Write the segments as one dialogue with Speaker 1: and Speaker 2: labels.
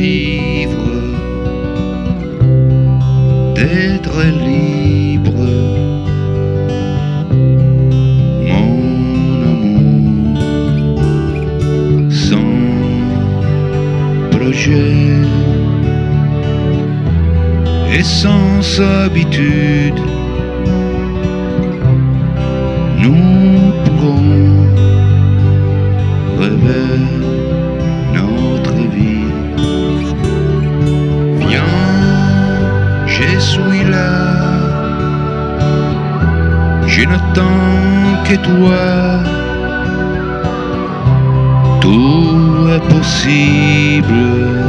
Speaker 1: vivre, d'être libre, mon amour, sans projet et sans habitude. Nous pourrons rêver notre vie. Viens, je suis là, je n'attends que toi. Tout est possible,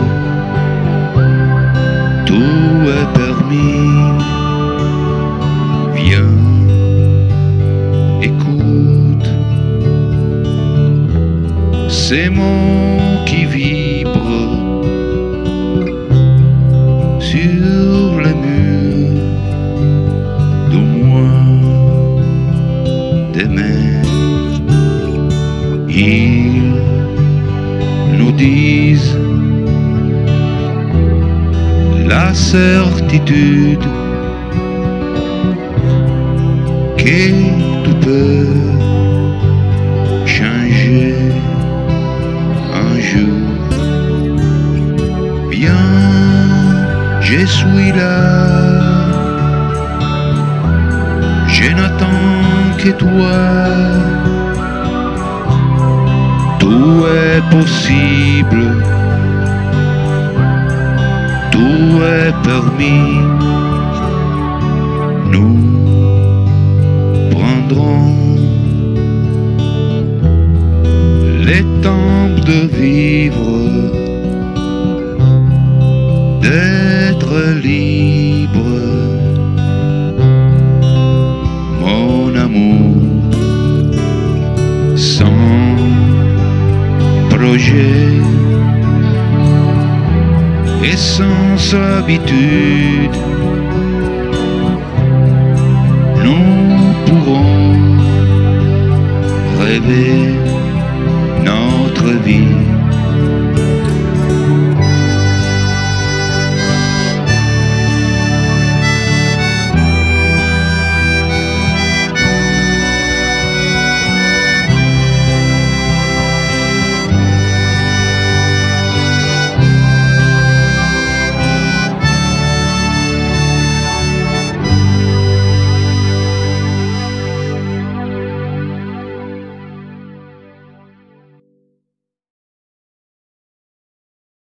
Speaker 1: tout est permis. Viens, écoute ces mots qui vibrent sur les murs de moi demain. Ils nous disent la certitude que tout peut changer un jour. Viens, je suis là, je n'attends que toi. Tout est possible, tout est permis. Nous prendrons les temps de vivre, d'être libre, mon amour, sans projet et sans habitude. Nous pourrons rêver